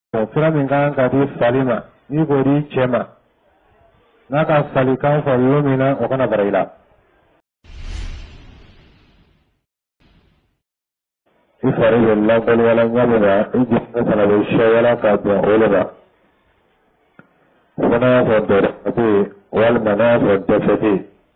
Fira min kan ka di salima ni ko di cema naka salikan fa lumina o kana barila ifari lillahi qul wala yamina ijibna kana bi shayala ka bi ulama wana fa dorati wal manaf dafati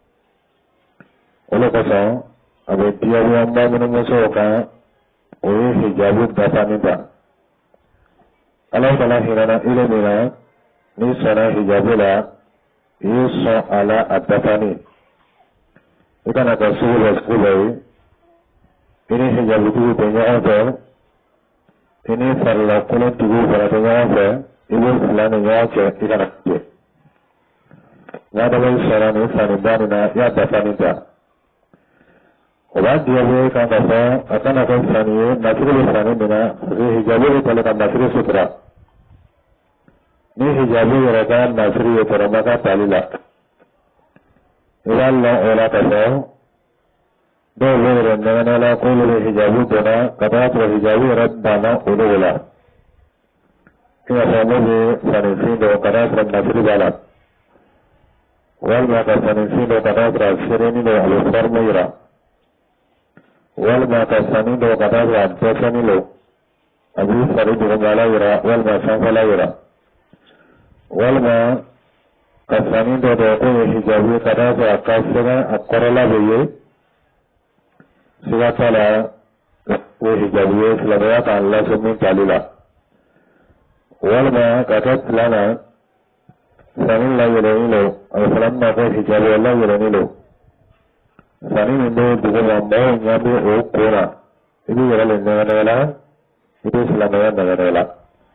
wala ka sa abe diya amma mun muso ka o hijabu dafanita Allah Ta'ala hirana ilimina ni sana hijabula yusa ala adafani ikana ka suhul waskulai ini hijabu tugu tenya ave ini farla kulun tugu para tenya ave ibu fulani nyawache ikana kje ngadabai sana ni sanibani na ya adafani ta obat dia boleh kata akan akan sani nasrul sani mina hijabu kalau kan nasrul sutra ni hijabu yarakan nasri yaramaka talila ilalla ola kata do lore nana qulu hijabu dona kata hijabu rabbana ulula kaya samobe sanisindo kata nasri balat wal ma kata sanisindo kata sireni do al-farmira wal ma kasanindo kata adzasanilo abi farid ngalaira wal ma sanfalaira wal ma kasanindo do ko hijabu kata akasena akorala beye sigatala ko hijabu selama Allah subhanahu ta'ala wal ma kata lana sanin la yelelo asalamma ko hijabu Allah yelelo sani nindo dugu mambo nyabe o kora ini yara nagala itu selamanya nagala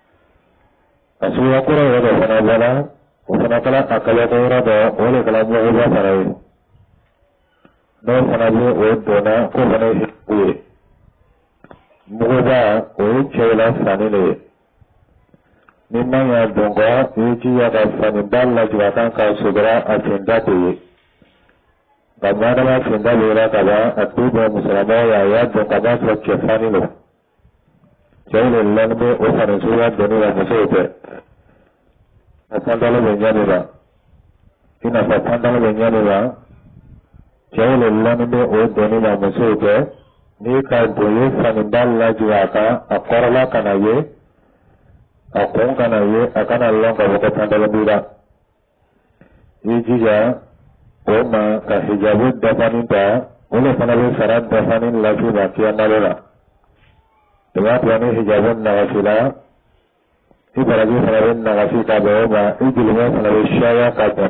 asuya kora yara sana bala usana kala akala kora do ole kala mo oba sarai do sana bo o dona ko sana hiwe mugoba o chela sani le nimma ya dongo ichi ya ka sani dalla jiwatan ka sudra asenda te Gamada ba finda lera kaba atuba muslima ya do kaba so kefani lo jawle lanbe o fare suya doni wa musote atandalo benyani ba ina fatandalo benyani ba jawle lanbe o doni wa musote ni ka boye fanindalla jiwaka akorala kanaye akon kanaye akana longa ko tandalo bira ijija Oma ka hijabu dafaninta oleh sanabe syarat dafanin lagi bakian nalera dengan wani hijabun nagasila ibaragi sanabe nagasi kabe oma ijilnya sanabe syaya kabe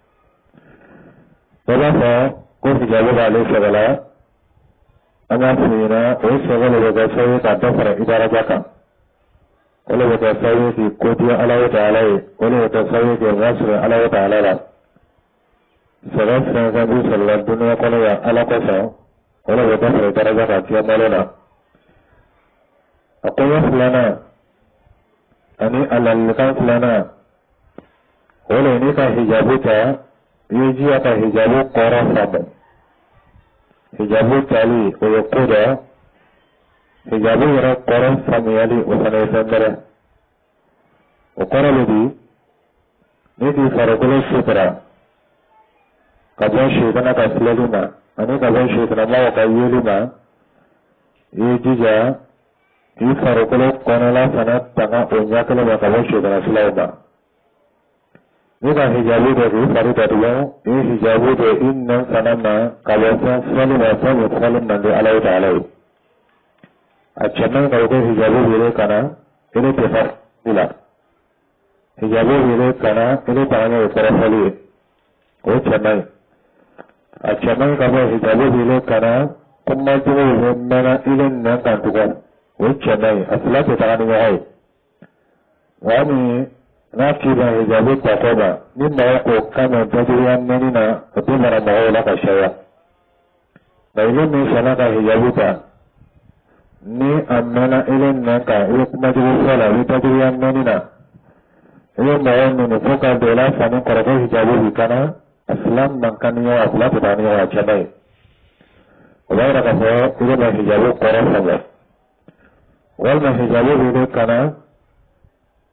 Bagaimana ko hijabu balik segala agar sina segala begasai kata para idarajaka oleh begasai di kudia Allah Ta'ala oleh begasai di Rasul Allah Ta'ala Sebab sangat besar dunia kalau ya ala kosong, kalau kita berbicara tentang kiam malona. Aku yang selana, ani alalkan selana. Oleh ini kah hijabu ta, ini kah hijabu korang sama. Hijabu tali, oleh kuda, hijabu yang korang sama yali usana sendiri. Korang lebih, ini di farokulah sutra. Kaban syaitan akan selalima. Ini kaban syaitan Allah akan yelima. Ia jija. Ia farukuluk konala sanat tanga unya kelima kaban syaitan selalima. Ini kan hijabu dari faru tadiyo. Ini hijabu dari inna sanama kawasan selalima salim nandi Allah Ta'ala. Achaman kalau hijabu bila kana ini tefak bila. Hijabu bila kana ini tangannya ukara sali. Oh chanai. Achaman kalau hijabu bila kana kumaju mana ilen nangkan tukar. Oh chanai. Asal kita kan ini. Kami nak kira hijabu takoba. Ni mau kami jadian ni na itu mana mau lah kasaya. Namun ni sana kah hijabu ta. Ni amana ilen nangka. Ia kumaju salah. Kita jadian ni na. Ia mau ni fokus bela sana kalau hijabu bikana. Aslam mangkaniya asla petaniya achanai. Oleh rakasa itu mah hijabu koran saja. Wal mah hijabu ini karena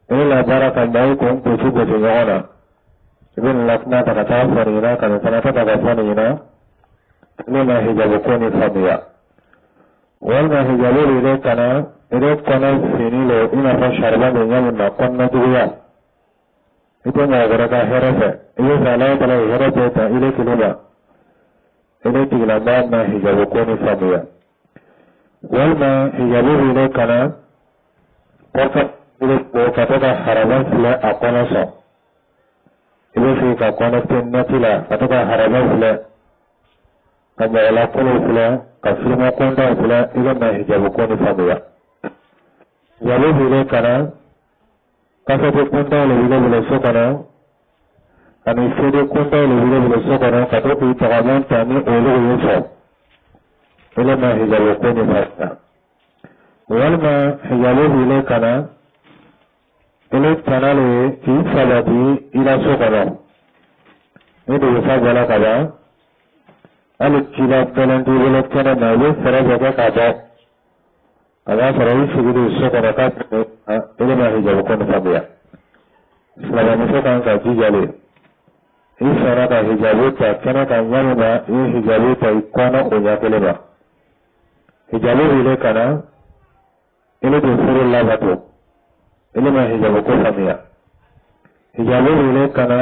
إلا بارك عليكم كتب جمعنا ابن لكنا تكتافرين كان سنتكتافرين لما هجابكوني فضيا والما هجابوا إليكنا إليكنا سنيلو إنا فشربا من يمنا قلنا دويا إتما غرقا هرفة إذا سألا تلا هرفة إليك لما إليك لما ما هجابكوني فضيا والما هجابوا إليكنا قلت katoka haraban fila akona so ibe fi ka kona tinna tila katoka haraban fila kama wala kono fila ka filma konda fila ibe na hijabu koni famuya hijabu bile kana kasate konda le bile so kana ani fede konda le bile so kana katoka itagamon tani olu yuso ile na hijabu koni famuya walma hijabu bile kana ini tanale ki sabati ila sokana ini sabala kada alu kila pelanti bele kana na ye sara jaga kada ada sarai sigi sokana ka ini ma hijab kon sabya selama sokan ka jale ini sara ka hijab ta kana ka nyama ini hijab ta ikona onya keleba hijab ile kana ini Rasulullah batu ini mah hijabu ko samia hijabu ile kana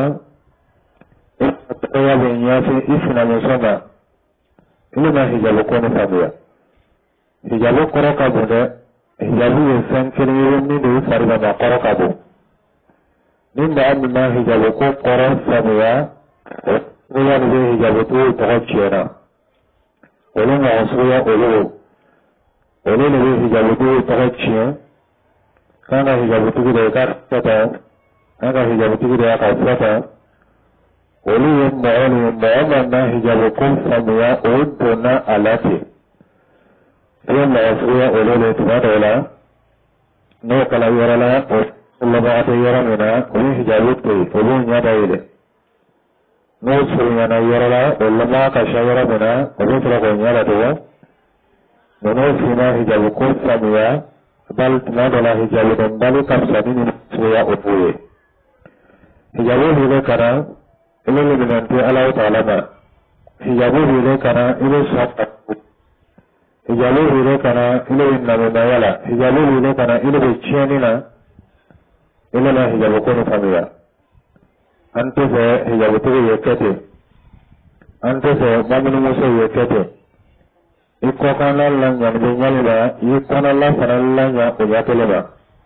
ya benya fi isna musoma ini mah hijabu ko ni samia hijabu koro ka bude hijabu yesan kiri ni de sarga ma koro ka bu ninda ammi mah hijabu ko koro samia ya ni hijabu tu to chera ole ma osuya ole ni hijabu tu to chera kana hijabu tugu de kata kana hijabu tugu de kata oli yemma na hijabu kun samia uduna alati yemma asriya olole tumadala no kala yorala Allah baate yoramina oli hijabu tu obu nyada ile no suriya na yorala Allah ma ka shayara mina obu tura ko nyala to no sina hijabu kun samia bal tunadala hijabu dan balu kapsadini suya upuye hijabu hile kana ile binanti Allah Ta'ala ma hijabu hile kana ile shat hijabu hile kana ile namu mayala hijabu hile kana ile bicheni na ile na hijabu kono familia ante se hijabu tu yekete ante se mamunu muso yekete iko kana lanya nyalba ikona la sanallanya uyakeleba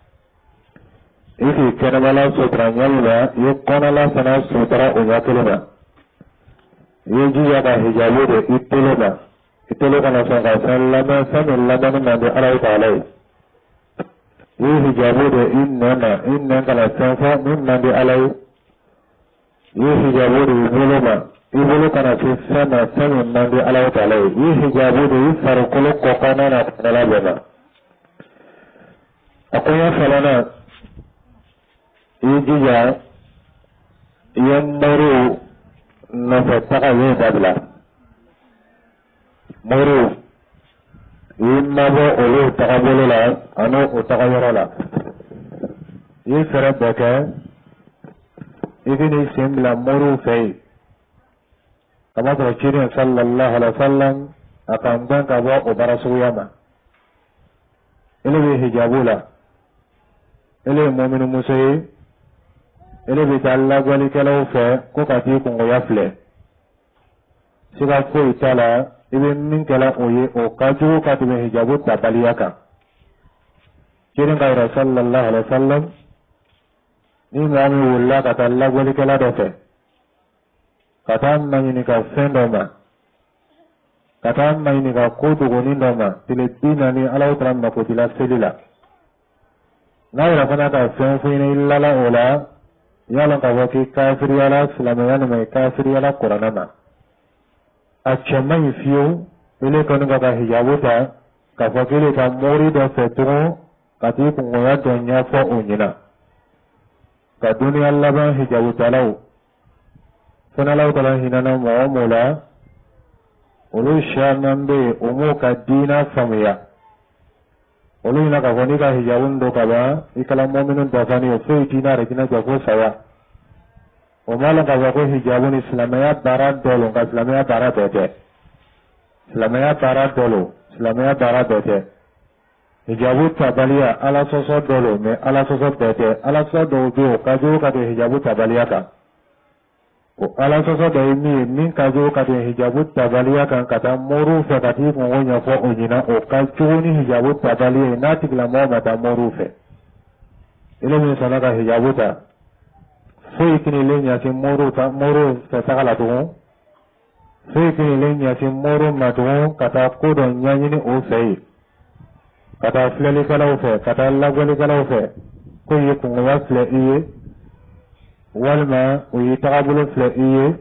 iki kenabala sutra nyalba ikona la sana sutra uyakeleba yeji ya hijabu de iteleba na sanga sallama sallama na de Allah Ta'ala ye hijabu de inna kala sanfa minna de Allah ye hijabu de zuluma ibulu kana sana sanin nan di Allah Ta'ala yi hijabu da yi farkulu kokana na kanala bana akwai ya falana yi jiya yan maru na fataka yi dabla maru yi mabo olu takabolo la ano utakayoro la yi fere beke ikini simbla maru fei kama Rasulullah sallallahu alaihi wasallam akan bangka bawa ubara suyama ile hijabula ile mu'minu musayi ile bi talla gwali kala ufe ko kati kungo yafle siga ko itala ibe min kala oye o kaju kati be hijabu tabaliyaka kirin ka sallallahu alaihi wasallam ni mu'minu wala kata alla gwali kala dofe katam mani ka sendoma katam mani ka kudu gonindoma tile dina ni Allah Ta'ala ma ko tila selila na ira kana ka senfina illa la ola yala ka waki kafir yala islamiyana mai kafir yala qur'ana achama fiyo ile kono ka hijabu ta ka fakile ka mori do fetro kati ko ngoya donya fo onyina ka dunia Allah ba hijabu talau sana Allah Ta'ala hinana mu'amula ulu shanan be umuka dina famuya olu ina ka foni ka hijabun do kaba ikala mu'minun da fani so itina rekina jafo saya o mala ka ko hijabun islamaya barat dolo ka islamaya barat bete islamaya barat dolo islamaya barat bete hijabu tabaliya ala soso dolo me ala soso bete ala soso do bi o ka jo ka de hijabu tabaliya ka o ala soso do min ka jo ka de hijabu tabaliya kan kata moru fe ka ti ngo nya fo onyina o ka chuni hijabu tabaliya na tigla mo mata moru fe ile min sana ka hijabu ta fo ikini le nya sin moru ta moru fe sagala to fo ikini le nya sin moru ma to kata ko do nya ni o fe kata fleli kala o fe kata lagoli kala o fe ko yi ko wa fle iye walma o yi tagabulu fle iye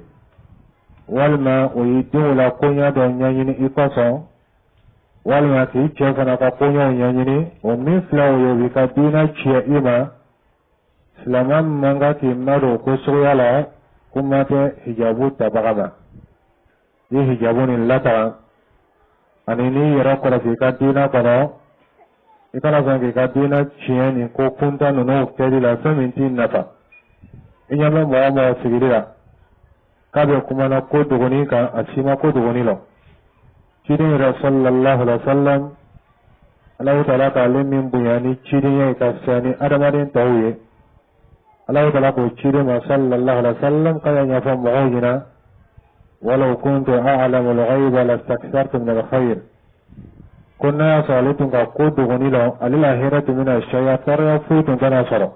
walma o yi dula konya do nyanyini ikoso walma ki chefana ka konya nyanyini o mi fla o yo bika dina chia ima slaman manga ki maro ko soyala kumate hijabu tabagama yi hijabu ni lata anini yara kora bika dina kono ikana zangi ka dina chia ni ko kunta no kedi la seminti nafa inyama mo sigirira kabe kuma na ko dogoni ka asima ko dogoni lo chidin sallallahu alaihi wasallam Allah ta'ala ka lemin buyani chidin ya ka sani adamarin tawye Allah ta'ala ko chidin sallallahu alaihi wasallam kaya nya fa mu'ayina walau kuntu a'lamu al-ghaiba lastakthartu min al-khair kunna salitu ka ko dogoni lo alila hiratu min ash-shayatar ya futun kana sara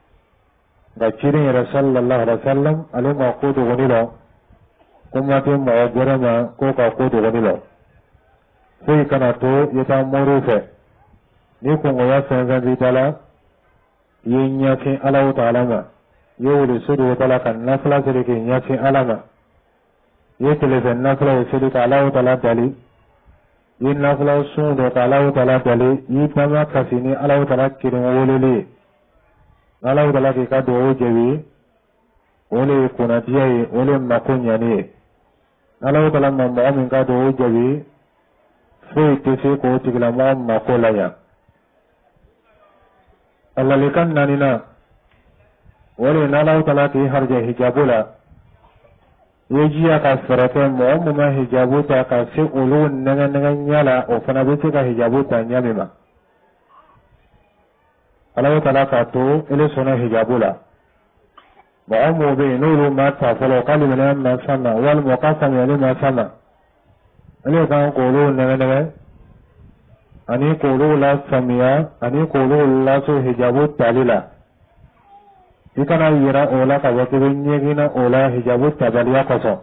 ga cirin ya sallallahu alaihi wasallam alima ko do woni lo kuma to ma gorama ko ka ko do woni lo sai kana to yata moru fe ni ko ya san zan di tala yin ya cin Allah ta'ala ma yau da su do tala kan nafila sai ke ya cin alama yake le zan nafila sai da Allah ta'ala dali yin nafila sun do Allah ta'ala dali yi tama kasini Allah ta'ala kirin wolele Allah ta'ala ke ka do jewi wole kuna tiye wole makunya ni Allah ta'ala ma mu'min ka do jewi foi tese ko tigla ma makola ya Allah likan nanina wole Allah ta'ala ke harja hijabula yejiya ka sarata mu'min ma hijabuta ka se ulun nan nyala o fana be ka hijabuta nyamima Allah ta'ala ka to ile sona hijabula mu'ammu be nuru ma ta falo kalimana ma sama wal muqassam yani ma sama ile kan qulu naga ani qulu la samiya ani qulu la so hijabu talila ikana yira ola ka wakibe nyegina ola hijabu tabaliya koso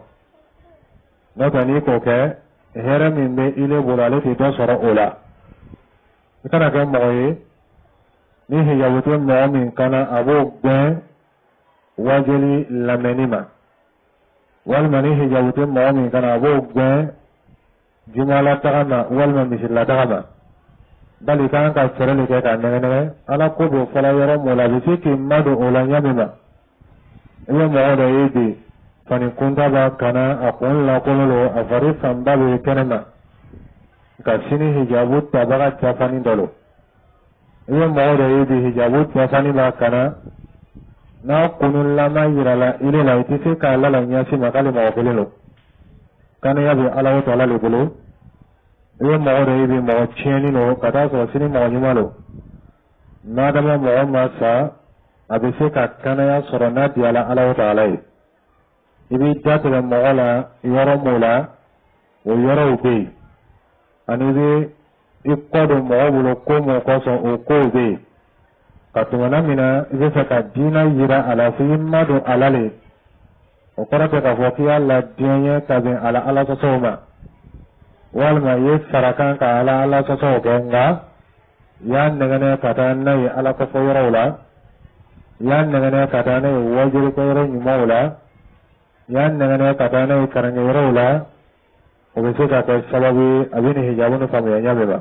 notani ko ke hera min be ile bulale ti do soro ola ikana kan moye ni hijabu mu'min kana abu gbe wajeli lamenima wal mani hijabu mu'min kana abu gbe jumala tagama wal man misla tagama dali kan ka serele ke kan nene ala ko do fala yoro mola bi ki madu ola nyamima ile mo do yidi fani kunta ba kana akon la kololo afari samba be kenema ka sini hijabu tabaga chafani dolo iyo mawada yidi hijabu tafani ba kana na kunun lama yirala ile la itise ka lala nyasi makali mawabulelo kana yabi ala wa ta'ala lebulu iyo mawada yidi mawa cheni no kata so sini mawa nyumalo nadama mawa masa abise ka kana ya sorona diala ala wa ta'ala ibi jatala mawala yoro mola o yoro ube anibi ikodo mawabulu komo koso o kobe katumana mina izesa ka dina yira ala fi madu alale o korate ka foki alla dinya kabin ala ala sosoma walma ye sarakan ka ala soso genga yan negane kata nayi ala ko foyrawla yan negane kata nayi wajiri ko yoro nyumawla yan negane kata nayi karanga yoro o be se ka sababu abini hijabunu famu ya nyameba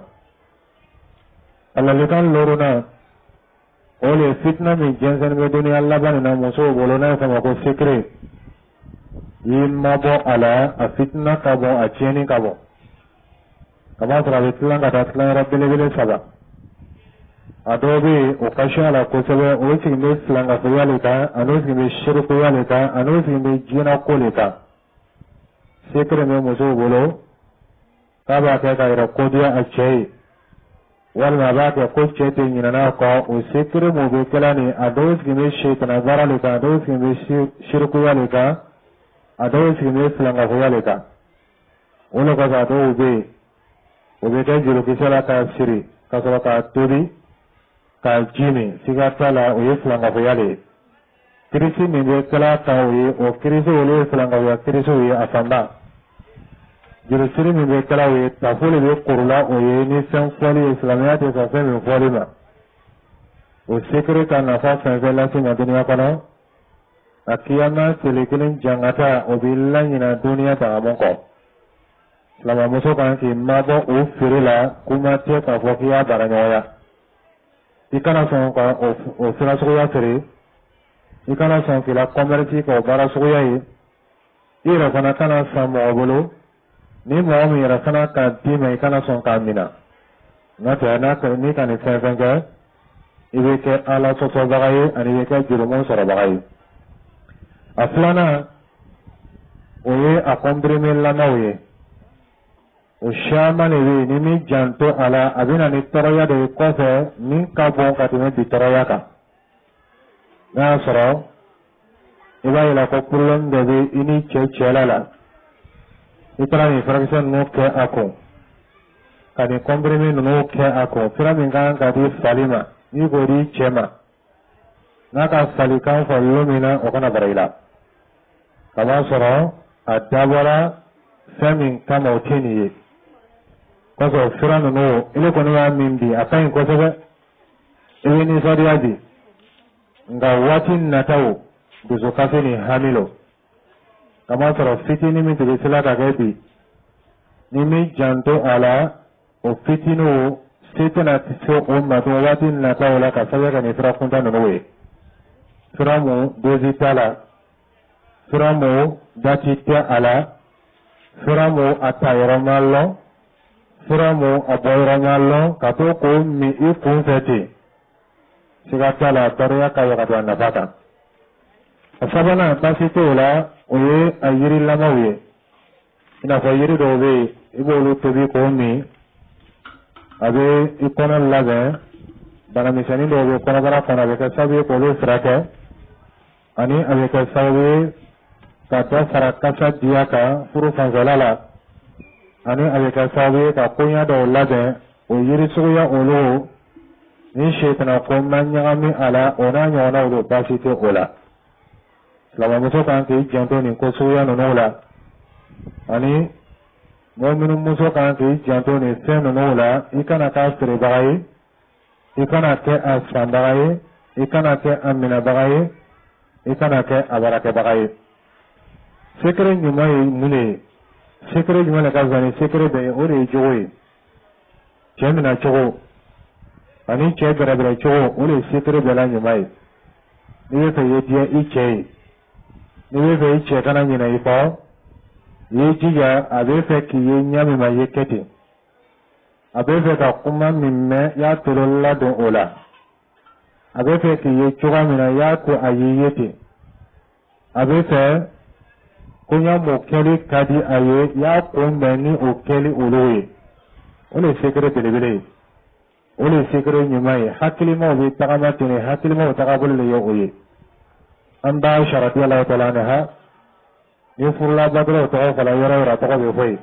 Allah likan loruna ole fitna mi jensen me dunia Allah banina muso bolona sama ko fikri imma bo ala a fitna kabo a cheni kabo kama sura bitlan kata tlan rabbile bile saba adobe o kashala ko sebe o sigime slanga fuyalika anu sigime shirku yalika anu sigime jina kolika sekre me muso bolo kaba ka ira kodiya achei wal ma ba ka ko chete nyina ko o sekre mo be kelani ado sigime shaytana zaralika ado sigime shirku yalika ado sigime slanga fuyalika ulo ko za do ube ka jiro kisala ka siri ka so ka tobi ka jini sigatala o yeslanga fuyale kirisi minde kala tawi o kirisi ole yeslanga ya kirisi o afamba jiro siri minde kala o tafule be kurula o ye ni san foli islamiyate ka femi foli ma o sekre ka nafa sanfela sima dunia kono akiyama selikilin jangata o billanyina dunia ta amonko lama muso kan ki mabo o firila kuma te ka fokiya baranyoya ikana son ka o fira suya fere ikana son fila commerce ko bara suya yi ira kana kana samo obolo ni mo mi ira kana ka dime ikana son ka mina na ta na ka ni kan fenga ibe ke ala so so bagaye ani be ka jurumo soro bagaye aflana oye a kombrime la nawe o shama ne ni mi janto ala abina ni toroya de kofe min ka bon ka tine di toroya ka na soro iba ila ko problem de be ini chela la itra ni fraction no ke ako kani kombrime no ke ako fira min kan ka di salima ni go di chema na ka salikan fa lumina o kana baraila kama soro adabara femin kama otini koso firano no ile kono ya mimbi akai koso be ile ni sadiadi nga watin natao duzo kafini hamilo kama soro fitini mi de sila ka gebi nimi janto ala o fitino setena tiso o mato watin natao la ka sabe ka ni fira kunta no we firamo dozitala firamo datita ala firamo atayromallo firamo aboyromallo kato ko mi ikun fete sigatala tariya kayo katwa nafata asabana basito la oye ayiri lamawe ina fa yiri dobe ibolu tobi ko mi abe ikona laga bana misani dobe kona bara kona be kasabe ko lo frake ani abe kasabe kata sarakasa dia ka furu fanzalala ani abeka sabe ka kunya do labe o yiri suya olo ni shaytana ko manyami ala ona nyona olo basite ola lama muso kan ke janto ni ko suya no nola ani mu'minu muso kan ke janto ni sen no nola ikana ka sere bagai ikana ke asran bagai ikana ke amina bagai ikana ke abarake bagai sekere nyumai mune sekere nyumai ka zani sekere be ore jowe jemina chogo ani che bere chogo ore sekere be la nyumai niwe fe yedia iche niwe fe iche kana nyina ipo yejiya abe fe ki yenyami ma yekete abe fe ka kuma mimme ya tololla do ola abe fe ki yechuga mina ya ko ayiyete abe fe kunya mokeli kadi aye ya kumbeni okeli ulowe ole sekere belebele ole sekere nyumai hakili mo bi tagamatine hakili mo tagabule yo oye anda sharati Allah ta'ala anha ni furla badro to fala yara to be foi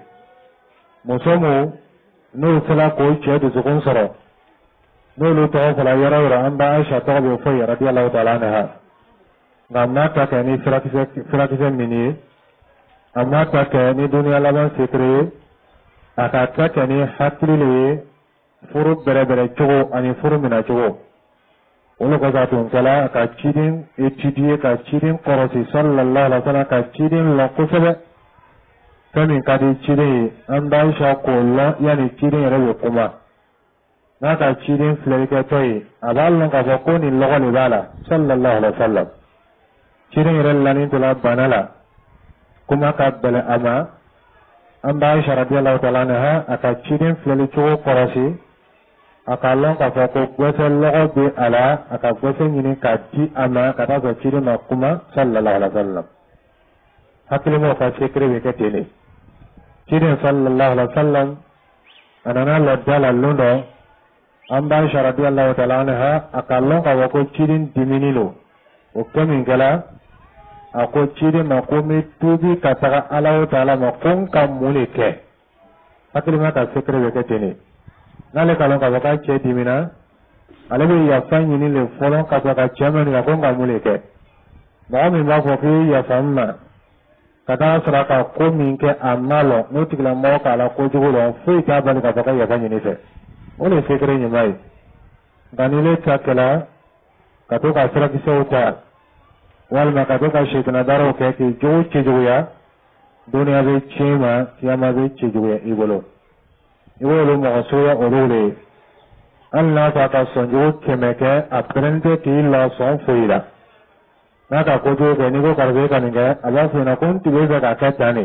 musomo no sala ko che de zukun soro no lo to fala yara anda aisha to be foi radiyallahu ta'ala anha ngamna ta kani firakise mini amma ta kani dunia laban sekre aka ta kani hakili furu bere chogo ani furu mina chogo ulo ko za tun kala ka chidin etidie ka chidin korosi sallallahu alaihi wasallam ka chidin la kusebe kani kadi chidin anda sha ko la yani chidin rewe kuma na ka chidin fleke toy abalon ka ko ni logo ni bala sallallahu alaihi wasallam chidin relani tula banala kuma ka bele ama anda sha radiyallahu ta'ala anha aka chidin fleke chogo korosi akalon ka fa ko gwese logo be ala aka gwese nyini ka di ama kata so chiri makuma sallallahu alaihi wasallam hakili mo fa sekre be ke tele chiri sallallahu alaihi wasallam anana lodala lundo amba Aisha radhiyallahu ta'ala anha akalon ka ko chiri diminilo o kemin gala ako chiri makumi tubi kata Allah ta'ala makon kam mulike hakili ma ka sekre be ke tele nale kalon ka baka che dimina alebe ya fanyi ni le folon ka baka chama ni ko ngamule ke ba mi ba ko fi ya famma kada sara ka ko min ke amalo no tigla mo ka la ko jugo fu ta bali ka baka ya fanyi ni fe ole sekre ni mai danile ta kala ka to ka sara ki sauta wal ma ka to ka shaytana daro ke ki jo che jo ya dunia be chema kiyama be che jo ya ibolo iwolo mo soya orole Allah ta ka sonjo kemeke aprende ki la son fuira naka ko jo be ni ko karbe kaninga aba fina kon tibe ga ka tane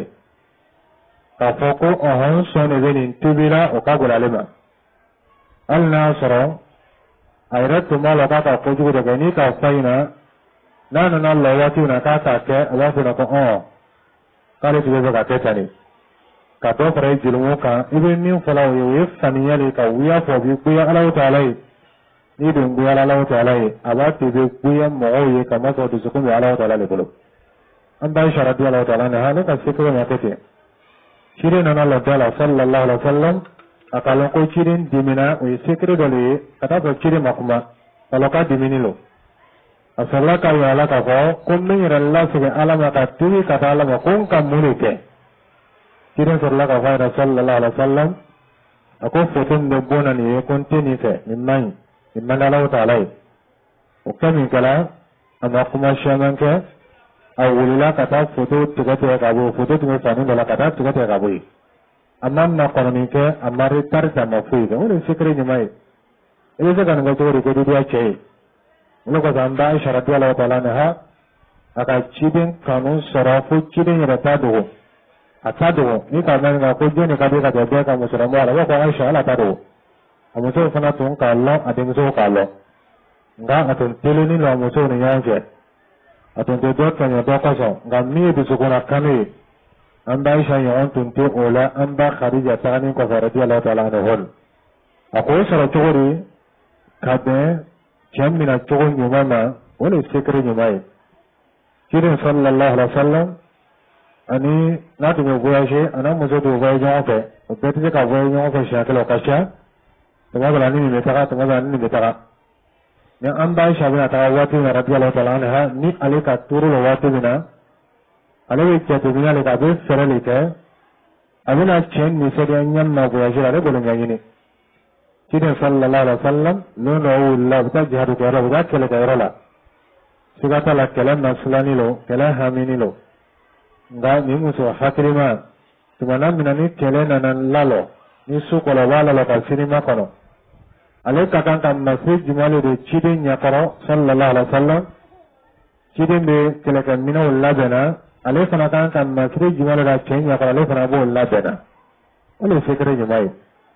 ka foko ohon sone be ni tibira o ka golalema Allah soro ayratu mala ka ko jo be ni ka faina nana na lawati na ka ta ke aba fina ko kale tibe ga ka tane kato fara jilmu ka ibe min falaw ye faniyale ka wiya fo bi kuya Allah ta'ala ni dun kuya Allah ta'ala abati be kuya mo ye kama so to ko Allah ta'ala le bolo anda Aisha radhiyallahu ta'ala anha ne ka sikro ma tete shire nana Allah ta'ala sallallahu alaihi wasallam akalo ko chirin dimina o sikro dole kata ko chire makuma kalau ka diminilo asalla ka ya ala ka ko min Allah subhanahu alama ka tuwi kata alama kun kam mulike kiran sallallahu alaihi wasallam ako foton de bonan ye kontini fe mimman Allah ta'ala o kamin kala ama kuma shaman ke awulila kata foto tugate ka bo foto tume fani dala kata tugate ka bo amma na koroni ke amari tarta mafuida wala fikri ni mai ese kan ga tori ko dia che ulo ko zanda Aisha radhiyallahu ta'ala anha aka chidin kanun sarafu chidin ratado atado ni ka nan ga ko jeni ka de ka de ka musara mo ala ko Aisha ala tado amuso fana tun ka Allah adin so ka Allah nga atun teleni lo amuso ni yanje atun de do ka do ka so nga mi de su kuna kame anda Aisha ya on tun te ola anda Khadija tani ko radhiyallahu ta'ala anha ako sara tori ka de jamina to nyuma wala sekre nyuma kirin sallallahu alaihi wasallam ani natu me voyage ana muso do voyage en fait o peut-être ka voyage en fait chaque location to ma bala ni me taka to ma bala ni me taka ne an ba Aisha bin ta wati na radiyallahu ta'ala anha ni alika turu lo wati bina alawi ke to bina le ka be sere le ke abina chen ni se de nyam na voyage la bolo ngani ni kidan sallallahu alaihi wasallam no no la ta jihadu ko ra ba kele ka ra la sigata la kele maslani lo kele hamini lo nga ni muso hakrima tumana minani kele nanan lalo ni sukola wala la ka sinima kono ale ka kan kan masjid jumale de chidin yakaro sallallahu alaihi wasallam chidin be kele kan mina wala bana ale fana kan kan masjid jumale da chen yakaro ale fana bo wala bana ole fikre jumai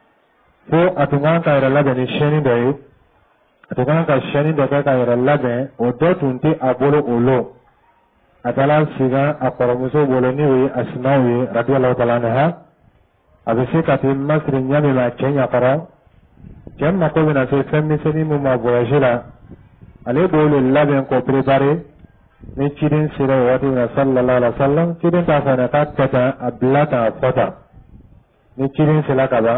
so atungan ka ira labani sheni dai atungan ka sheni da ka ira labe o do tunti abolo olo atala siga akoromuso boloni wi asmawi radhiyallahu ta'ala anha abisi kati masri nyami ma kenya kara jamma ko bina se femmi seni mu ma voyagela ale bole laben ko prepare ni chidin sira wati na sallallahu alaihi wasallam chidin ta fa na kata ablata fata ni chidin sila kaba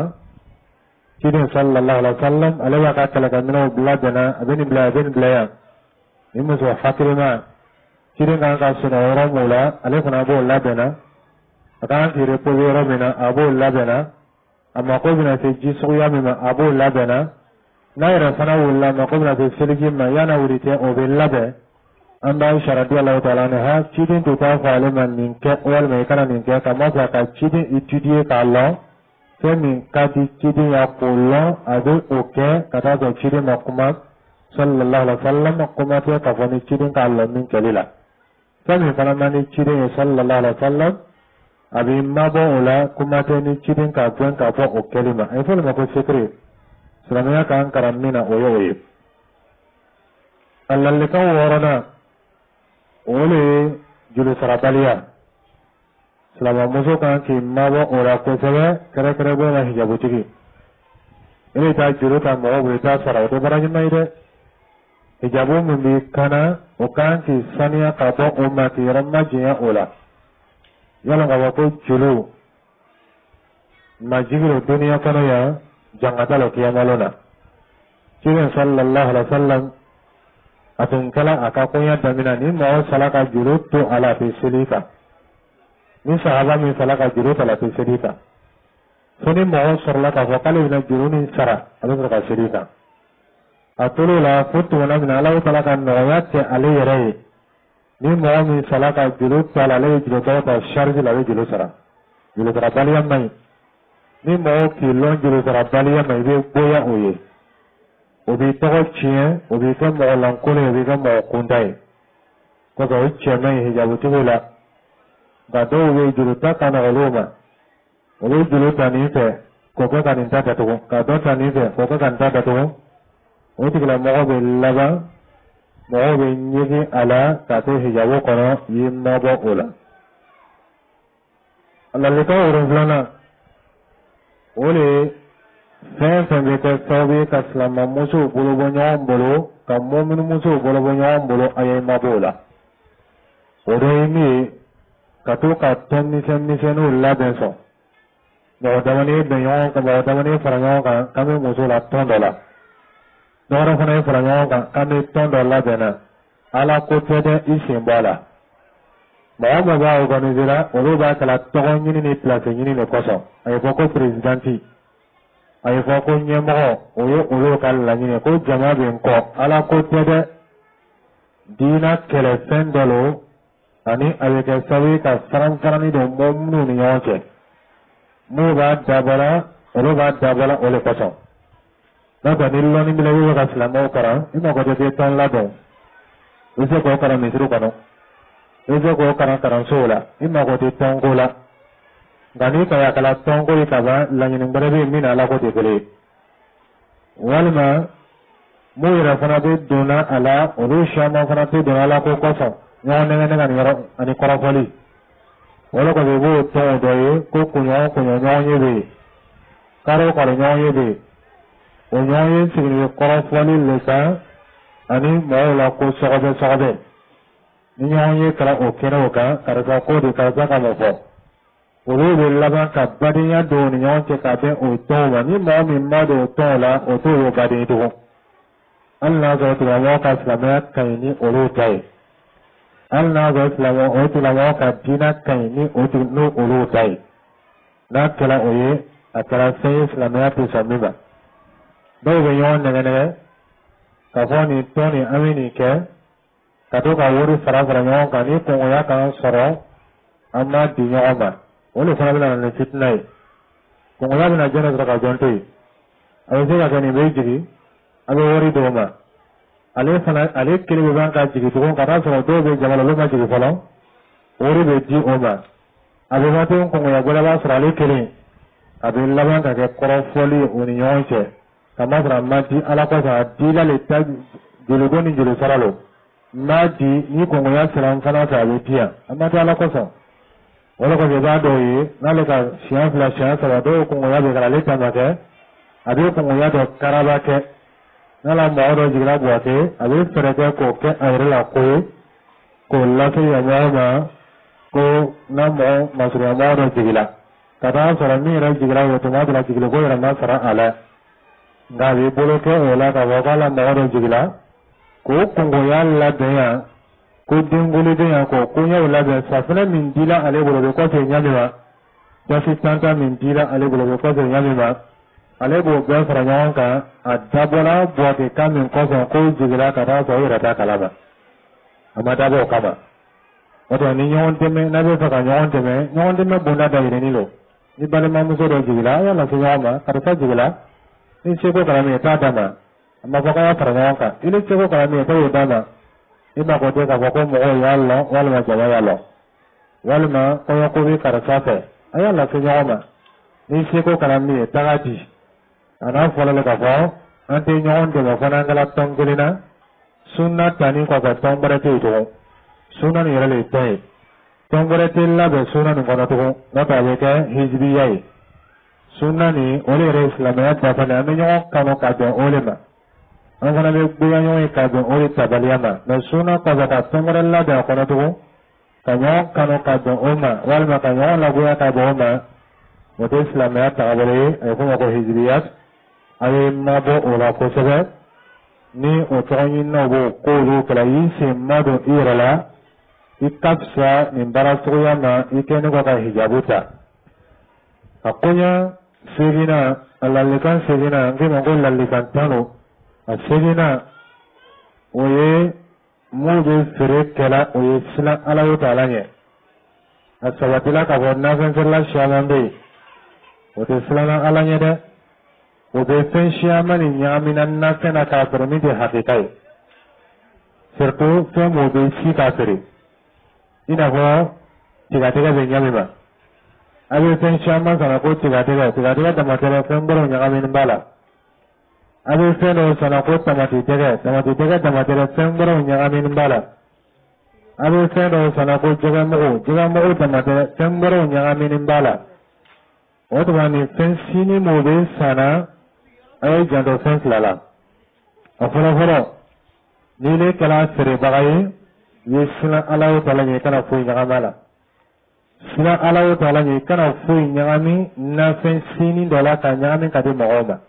chidin sallallahu alaihi wasallam ale wa ka kala kamino bladana abin blaya ni muso hakrima chidin kan ka suna woro mula ale kana bo labena akan tire po woro bena abo labena amma ko bina se jisu ya mima abo labena na ira fana wala ma ko bina se seligi ma yana wurite o be labe anda Aisha radhiyallahu ta'ala anha chidin to ta fa ale man nin ke wal me kana nin ke kama fa ka chidin étudier ka Allah femi ka ti chidin ya ko lo ado oke kata do chidin makuma sallallahu alaihi wasallam makuma te ka fa ni chidin ka Allah min kelila femi fana mani chidin sallallahu alaihi wasallam abi mabo ola kuma te ni chidin ka buen ka fa okelima ai fa ma ko sekre silamaya kan karamina oyoye allalika worona ole julu sarabaliya silama muso kan ki mabo ora ko sebe kare kare bo na hijabu tigi ini ta julu ta mo bo ta sara to baraji maide hijabu mun bi kana o kan ki saniya ka bo ummati ramma jiya ola yala ga ko julu majigiro dunia kono ya jangata lo kiyamalona kire sallallahu alaihi wasallam atun kala akakonya damina ni mo salaka jurutu ala fi silika ni sahaba min salaka jurutu ala fi silika soni mo sorlaka wakali na juruni sara ala ka silika atulu la futu na min ala salaka noyate ali yare ni mo min salaka jurutu ala le jurutu ta sharji la jurutu sara jurutu rabaliya mai ni mo ki lon jurutu rabaliya mai be boya oye obi togo chien obi ka mo lankole obi ka mo kundai ko ga uche mai hijabu tibula ga do we juruta kana oloma obi juruta ni fe ko ko kan ta to ga do ta ni fe ko ko kan ta to o tigla mo be laba mo be nyigi ala ta to hijabu kono yimma bo ola Allah le ko urulana ole fɛn fɛn bɛ kɛ sababu ye ka silama musow bolo bɔ ɲɔgɔn bolo ka mɔmini musow bolo bɔ ɲɔgɔn bolo a ye mabɔ o la o dɔ ye min ye ka to ka tɔn misɛnninw labɛn sɔn mɔgɔ damani ye bɛn ɲɔgɔn kan mɔgɔ damani ye fara ɲɔgɔn kan k'an bɛ muso la tɔn dɔ la dɔ wɛrɛ fana ye fara ɲɔgɔn kan k'an bɛ tɔn dɔ labɛnna ala ko tɛ dɛ i sen bɔ a la mɔgɔ mɔgɔ b'a organisera olu b'a kala tɔgɔ ɲini ni pilasi ɲini de kosɔn a ye fɔ ko perezidanti a ye fɔ ko ɲɛmɔgɔ o ye olu ka laɲini ko jama bɛ n kɔ ala ko tɛ dɛ diina kɛlɛfɛn dɔ lo ani a bɛ kɛ sababu ye ka faran-farani don mɔgɔ minnu ni ɲɔgɔn cɛ n'u b'a dabɔla olu b'a dabɔla o de kosɔn n'o tɛ ni lɔnni bila i bɛ ka silamɛw kalan i mago tɛ tɔn ladɔn i bɛ se k'o kalan misiri kɔnɔ i bɛ se k'o kalan kalansow la i mago tɛ tɔnko la nka n'i ka yakala tɔnko ye ka ban laɲini wɛrɛ bɛ yen min na ala ko tɛ kelen ye walima mun yɛrɛ fana bɛ donna a la olu caman fana tɛ donna ala ko kosɔn ɲɔgɔn nɛgɛnɛgɛ ani kɔrɔfɔli wala kɔfɛ i b'o tɔn dɔ ye ko kunɲɔgɔn ɲɔgɔn ye bɛ yen karo ɲɔgɔn ye bɛ yen o ɲɔgɔn ye sigilen kɔrɔfɔli le kan ani mɔgɔw la ko sɔgɔbɛ ni ɲɔgɔn ye kɛra o kɛnɛ o kan karisa ko de karisa ka mɔ fɔ olu bɛ laban ka badenya don ni ɲɔgɔn cɛ ka bɛn o tɔnw ma ni mɔgɔ min ma don o tɔnw la o t'o ye baden tugun hali n'a sɔrɔ tigilamɔgɔ ka silamɛya ka ɲi ni olu ta ye hali n'a sɔrɔ o tigilamɔgɔ ka diinɛ ka ɲi ni olu ta ye n'a kɛra o ye a kɛra fɛn ye silamɛya tɛ sɔn min ma dɔw bɛ ɲɔgɔn nɛgɛnɛgɛ ka fɔ nin tɔn nin an bɛ nin kɛ ka to ka wari fara ɲɔgɔn kan ni kɔngɔya kan sɔrɔ an ma di ɲɔgɔn ma o de fana bɛ na ni fitina ye kɔngɔya bɛ na jɔn sɔrɔ ka jɔn to yen a bɛ se ka kɛ nin bɛ jigin a bɛ wari dɔw ma ale kelen bɛ ban ka jigin tugun ka taa sɔrɔ dɔw bɛ jama la olu ma jigin fɔlɔ wari bɛ di o ma a bɛ fɔ ten kɔngɔya gɛlɛya b'a sɔrɔ ale kelen a bɛ laban ka kɛ kɔrɔfɔli ye o ni ɲɔgɔn cɛ ka ma sɔrɔ a ma di ala kɔsɔn a dila le ta jolidon ni joli sara lo n'a di ni kɔngɔya sera n fana fɛ a bɛ di yan a ma di ala kɔsɔn wala kɔfɛ i b'a dɔw ye n'ale ka siɲɛ 2 siɲɛ 3 dɔw kɔngɔya bɛ kɛ ale ta ma kɛ a bɛ kɔngɔya dɔ karaba kɛ n'ala mɔgɔ dɔ jiginna Buwake a bɛ fɛɛrɛ kɛ k'o kɛ a yɛrɛ la ko ye k'o lase yamɔgɔ ma ko n'a mɔgɔ masurunyamɔgɔ dɔ jigila ka taa sɔrɔ min yɛrɛ jigira o tuma dɔ la jigiliko yɛrɛ ma sara a la nka a b'i bolo kɛ o la ka fɔ k'ala mɔgɔ dɔ jigila k'o kɔngɔya labɛn yan ko denwoloden yan k'o koɲɛw labɛn safunɛ min dila ale bolo o bɛ kɔfɛ ɲami ma jasi tanta min dila ale bolo o bɛ kɔfɛ ɲami ma ale b'o bɛɛ fara ɲɔgɔn kan a dabɔla Buwake kan min kɔsɔn ko jigila ka taa sɔrɔ o yɛrɛ t'a kalama a ma dabɔ o kama o tɛ ni ɲɔgɔn dɛmɛ n'a bɛ fɛ ka ɲɔgɔn dɛmɛ bonda dayirinni lo ni balimamuso dɔ jigila a y'a lase ɲɔgɔn ma karisa jigila ni seko kɛra min ye t'a d'a ma a ma fɔ k'a y'a fara ɲɔgɔn kan i ni seko kɛra min ye t'o d'a ma i mako tɛ k'a fɔ ko mɔgɔw y'a lɔ walima jama y'a lɔ walima kɔɲɔko bɛ karisa fɛ a y'a lase ɲɔgɔn ma ni seko kɛra min ye taga di ana folale ka fo ante nyon de fana ngala tongulina sunna tani ko ka tombarate to sunna ni rale tay tombarate la be sunna ni kono to na ta be ka hizbiyai sunna ni ole re islamiyat ta fana me nyon kano ka de ole ma an fana be buya nyon ka de ole tabaliyama na sunna ko ka tombarate la de kono to ka nyon kano ka de oma wal ma ka nyon la buya ka de oma wote islamiyat ta abale ay ko hizbiyat ay mabo ola ko sebe ni o tɔgɔɲini na b'o k'olu kɛla i sen ma don i yɛrɛ la i ka fisa nin baara suguya ma i kɛ ne kɔ ka hijabu ta a koɲa segina a ladilikan segina n k'i ma ko ladilikan tan don a segina o ye mun bɛ feere kɛla o ye silan ala ye ta'ala ɲɛ a sabatila k'a fɔ nafɛn feerela caman bɛ yen o tɛ silanna ala ɲɛ dɛ o bɛ fɛn caman ni ɲagamina nafɛn na k'a sɔrɔ min tɛ hakika ye surtout fɛn mun bɛ si k'a feere i n'a fɔ tigatigɛ bɛ ɲami ma a bɛ fɛn caman sanna ko tigatigɛ damatɛrɛ fɛn bɔrɔ ɲagamini b'a la a bɛ fɛn dɔw sanna ko tamatigɛ damatɛrɛ fɛn bɔrɔ ɲagamini b'a la a bɛ fɛn dɔw sanna ko jɛgɛmugu damatɛrɛ fɛn bɔrɔ ɲagamini b'a la o tuma nin fɛn sini mun bɛ sanna a ye janto fɛn fila la a fɔlɔfɔlɔ n'i ne kɛra feerebaga ye i ye siran ala ye ta'ala ɲɛ i kana foyi ɲagami la siran ala ye ta'ala ɲɛ i kana foyi ɲagami nafɛn sini dɔ la ka ɲagami ka di mɔgɔw ma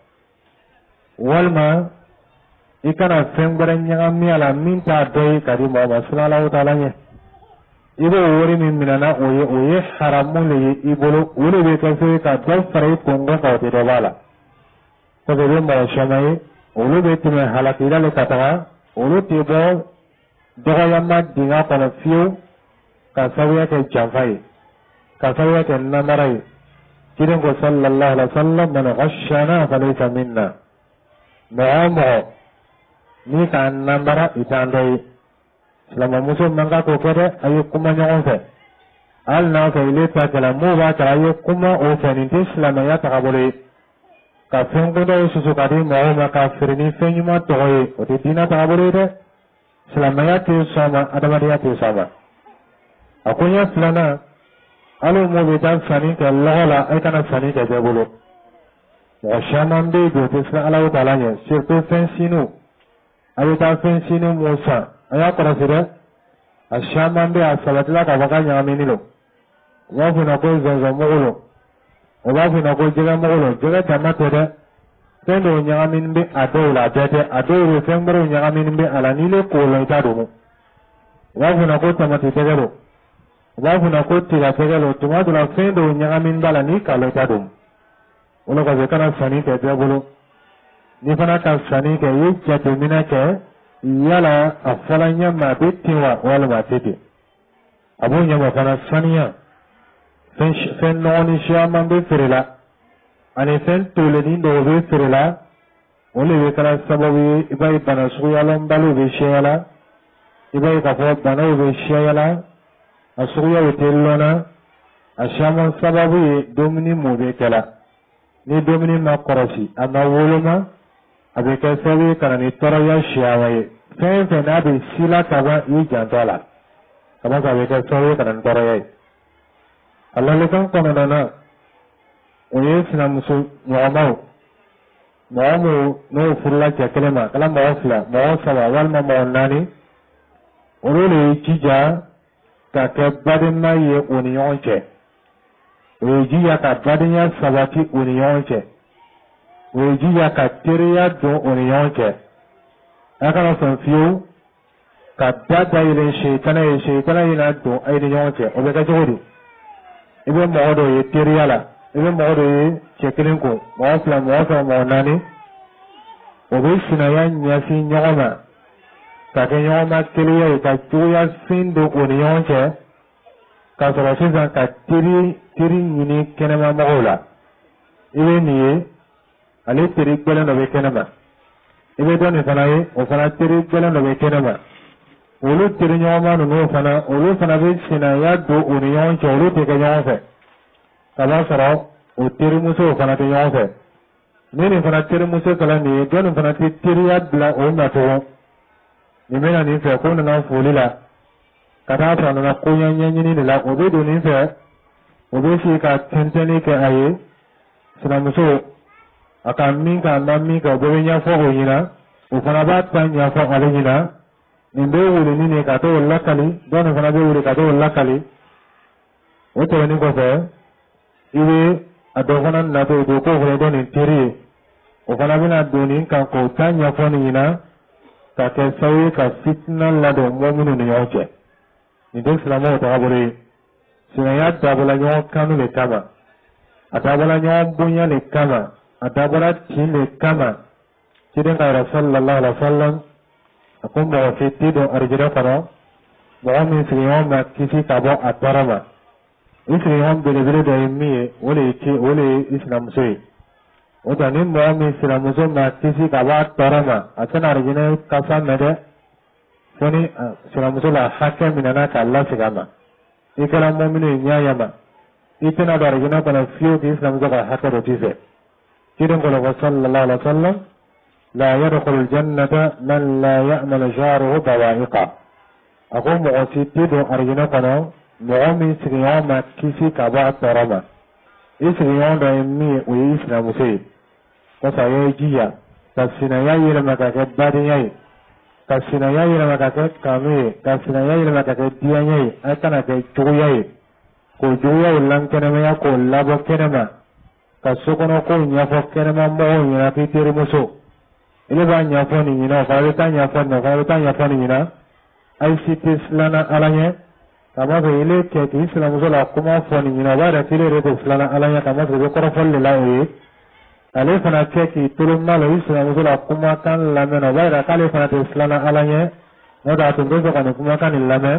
walima i kana fɛn wɛrɛ ɲagami a la min t'a dɔ ye ka di mɔgɔw ma siran ala ye ta'ala ɲɛ i b'o wari min minɛna o ye haramu le ye i bolo o de bɛ kɛ se ka dɔ fara i kɔngɔ kan o tɛ dɔ b'a la parce que i bɛ mɔgɔ caman ye olu bɛ tɛmɛ halakila le ka taga olu tɛ bɔ dɔgɔyama dingɛ kɔnɔ fiyewu ka sababuya kɛ janfa ye ka sababuya kɛ namara ye kelen ko sallallahu alaihi wa sallam man ghashana falaysa minna mɔgɔ o mɔgɔ ni ka namara i t'an dɔ ye silamɛmuso man ka k'o kɛ dɛ a ye kuma ɲɔgɔn fɛ hali n'a fɛ ile ta kɛla mun b'a kɛra a ye kuma o fɛ nin tɛ silamɛya tagabolo ye ka fɛn kundaw susu ka di mɔgɔw ma ka feere ni fɛn ɲuman tɔgɔ ye o tɛ diinɛ tagabolo ye dɛ silamɛya tɛ sɔn ma adamadenya tɛ sɔn ma a ko n y'a filanan hali mun bɛ taa sanni kɛ lɔgɔ la a kana sanni kɛ bɛɛ bolo mɔgɔ caman bɛ yen bi o tɛ siran ala ta'ala ɲɛ surtout fɛn siniw a bɛ taa fɛn siniw mun san a y'a kɔlɔsi dɛ a caman bɛ a sabatila k'a fɔ k'a ɲagamini don u b'a fɔ ko zɔnzɔnmugu don u b'a fɔ ko jɛgɛmugu don jɛgɛ dama tɛ dɛ fɛn dɔw ɲagamini bɛ a dɔw la a bɛɛ tɛ a dɔw bɛ fɛn wɛrɛw ɲagamini bɛ a la n'i le k'o la i t'a dɔn u b'a fɔ ko tamatigɛ don u b'a fɔ ko tigatigɛ don tuma dɔ la fɛn dɔw ɲagamini b'a la n'i k'a la i t'a dɔn o la kɔfɛ kana sanni kɛ bɛɛ bolo n'i fana ka sanni kɛ i ye jateminɛ kɛ yala a fɔla ɲɛma a bɛ ten wa walima a tɛ ten a b'o ɲɛma fana saniya fɛn nɔgɔni caman bɛ feere la ani fɛn tolenin dɔw bɛ feere la o de bɛ kɛra sababu ye i b'a ye bana suguyalɔnbaliw bɛ sɛya la i b'a ye k'a fɔ banaw bɛ sɛya la a suguyaw tɛ lɔnna a caman sababu ye dumuni mun bɛ kɛla ni dumuni ma kɔrɔsi a ma woloma a bɛ kɛ sababu ye ka na ni tɔɔrɔya siyawa ye fɛn fɛn n'a bɛ si la kaban i janto a la kaba a bɛ kɛ sababu ye ka na ni tɔɔrɔya ye a ladilikan kɔnɔna na o ye sinamuso ɲɔgɔnmaw mɔgɔ min n'o furula cɛ kelen ma kala mɔgɔ fila mɔgɔ saba walima mɔgɔ naani olu de ye jija ka kɛ badenya ye o ni ɲɔgɔn cɛ o ye jija ka badenya sabati o ni ɲɔgɔn cɛ o ye jija ka teriya don o ni ɲɔgɔn cɛ a kana sɔn fiyewu ka da dayɛlɛ seetana ye seetana ye na don a ye ni ɲɔgɔn cɛ o bɛ kɛ cogo di i bɛ mɔgɔ dɔ ye teriya la i bɛ mɔgɔ dɔ ye cɛ kelen ko mɔgɔ fila mɔgɔ saba mɔgɔ naani o bɛ sinaya ɲɛsin ɲɔgɔn ma ka kɛ ɲɔgɔn ma teriya ye ka cogoya fin don o ni ɲɔgɔn cɛ ka sɔrɔ sisan ka teri ɲini kɛnɛma mɔgɔw la i bɛ nin ye ale teri gbɛlɛn dɔ bɛ kɛnɛma i bɛ dɔ nin fana ye o fana teri gbɛlɛn dɔ bɛ kɛnɛma olu teri ɲɔgɔnma ninnu fana olu fana bɛ sinaya don o ni ɲɔgɔn cɛ olu tɛ kɛ ɲɔgɔn fɛ ka b'a sɔrɔ o terimusow fana tɛ ɲɔgɔn fɛ nini fana tiri muso kala ni doni fana ti tiriya bila o nato ni mena ni fe ko na foli la kata fa na ko nyanyini ni la o be do ni fe o be shi ka tenteni ke aye sina muso aka min ka na min ka be nya fo ho yina o fana ba ta nya fo ale yina ni be wuli ni ka to lakali doni fana be wuli ka to lakali o to ni ko fe iwe adofana na to do ko ho do ni tiri o fana bina doni kan ko tanya fo ni yina ka ke sawi ka fitna la do mu'minu ni yoche ni do islamu ta abure sina ya dabula nyo kanu le kama adabula nyo bunya le kama adabula chi le kama kiden ka sallallahu alaihi wasallam akum ba fitido arjira faro mu'min siriyom ma kisi ka bo atarama isriyom bele bele do yimi wole islam soyi oda ni mu'min islam so ma kisi ka ba atarama asana arjina kasa mede foni islam so la hakem minana ka Allah sigama ikala mu'minu nyayama itena do arjina kana fiyo islam so ka hakaro tise kiden ko sallallahu alaihi wasallam لا يدخل الجنة من لا يأمل جاره بوائقا أقول مغسيتي أرجنا قناة مغمي سريان ما كيسي كباع ترما إسريان دائمي ويسنا مسيب كسا يجيا كسنا يأي لما كاكت بادي يأي كسنا يأي لما كاكت كامي كسنا يأي لما كاكت ديا يأي أتنا كجو يأي كو جو يأي لن كنما يا كو لابو كنما كسوكنا كو نيافو كنما مغو ينافي تيري مسو ile ba nya fo ni na fa ta nya fo na fa ta nya fo ni na ai sitis lana alanya kama be ile ke ti islam zo la kuma fo ni na ba da tile re ko lana alanya kama be ko fo le la e ale fana ke ti tulu ma lo islam zo la kuma kan la me na ba da kale fana te lana alanya no da to zo kan kuma kan la me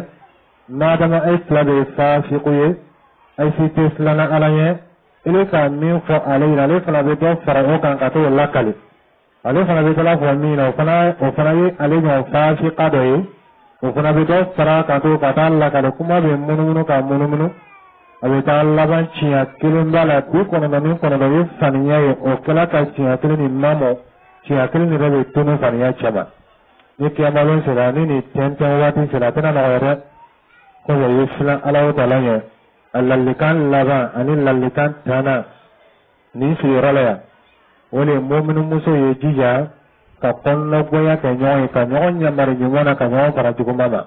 ma da ma ai islam be fa fi ko ye ai sitis lana alanya ile ka min fo ale fana be do fara o kan ka to la kale ale fana be tala fo mina o fana ye ale nya fa fi qadai o fana be do fara ka to ka Allah ka kuma be mununu ka mununu abe ta Allah ban ciya kilin bala ku kono na min kono be faniya ye o kala ka ciya kilin ni mamo ciya kilin ni be tunu faniya chama ni kiamalon sera ni tenten wati sera tana na wara ko be yusla ala ta'ala ye allallikan laba anil lallikan tana ni sirala wole mu'minu muso ye jija ka konno goya ka nyoy ka nyonya mari nyona ka nyoy para jugo mama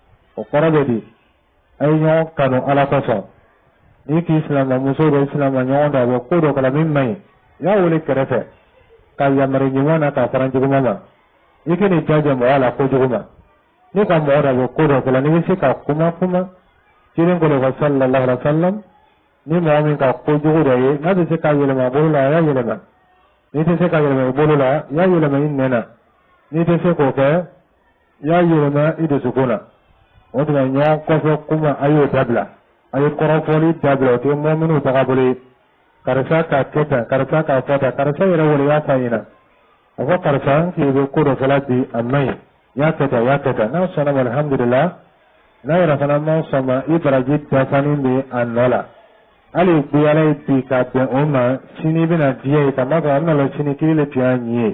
o korabe di ay nyoy kanu ala koso ni ki islam muso do islam nyoy da bo ko do kala min mai ya wole kerefe ka ya mari nyona ka para jugo mama ikeni jaja mo ala ko jugo mama ni ka mo da bo ko do kala ni se ka kuma kiren ko do sallallahu alaihi wasallam ni mu'min ka ko jugo do ye na se ka yele ma bo la ya yele ma ni te se ka yele bolo la ya yele ma innena ni te se ko ke ya yele ma ide sukuna o de nyo ko so kuma ayo dabla ayo korofoli dabla te mu'minu ta kabuli karasa ka keta karasa ka fata karasa yele wala ya sayina o karasa ki be ko do salati amai ya keta na sana alhamdulillah na yara sana ma sama ibrahim ta sanin bi annola ali biyala ti ka te oma sini bina diye ta ma ga amna sini kile pianye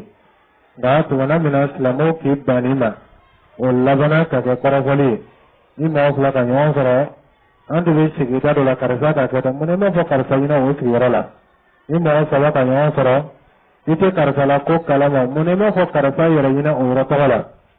ga to wana mina islamo ki banima o labana ka ke korofali ni mo fla ka nyon soro andu be sigi ta do la karsa ka ke ta mun no fo karsa ina o sigi rala ni mo sala ka nyon soro ite karsa la ko kala ma mun no fo karsa yara ina o ro to wala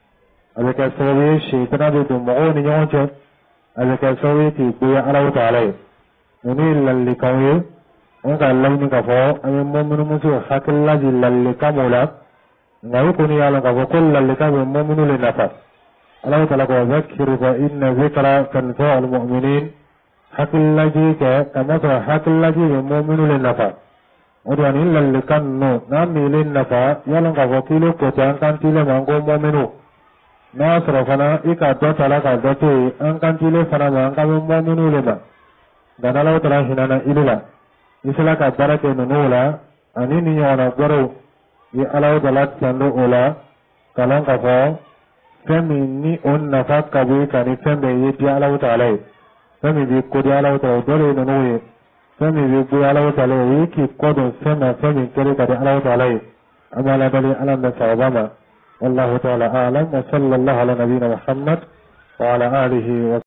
ale ka sawi shaytana be do mo ni nyon che ale ka sawi ti ku ala ta'ala ini lalli kawe onka lawni ka fo ay mu'minu musu hakilla ji lalli kamula ngai kuni yalla ka fo kul lalli ka mu'minu le nafa Allah ta'ala ko zakir fa inna zikra tanfa'u al-mu'minin hakilla ji ka kama to hakilla ji mu'minu le nafa odani lalli kanno na mile nafa yalla ka fo kilo ko tan kan tile mango mu'minu na sarafana ika do tala ka do te an kan tile fana mango mu'minu le ba dan Allah Ta'ala hinana ilila isla ka barake nunula anini yana goro ya Allah Ta'ala tando ola kalan ka fo femi ni on nafa ka be kani fembe ye ti Allah Ta'ala femi bi ko di Allah Ta'ala dole nunuye Fẹ́mi gbogbo aláwọ̀tàlẹ̀ èyí kì kọ́dùn sẹ́nà fẹ́mi kẹ́rẹ́ kàdé aláwọ̀tàlẹ̀ amáladálẹ̀ alámẹ́sà ọbámà. Wallahu ta'ala a'lam wa sallallahu ala nabiyina Muhammad wa ala alihi wa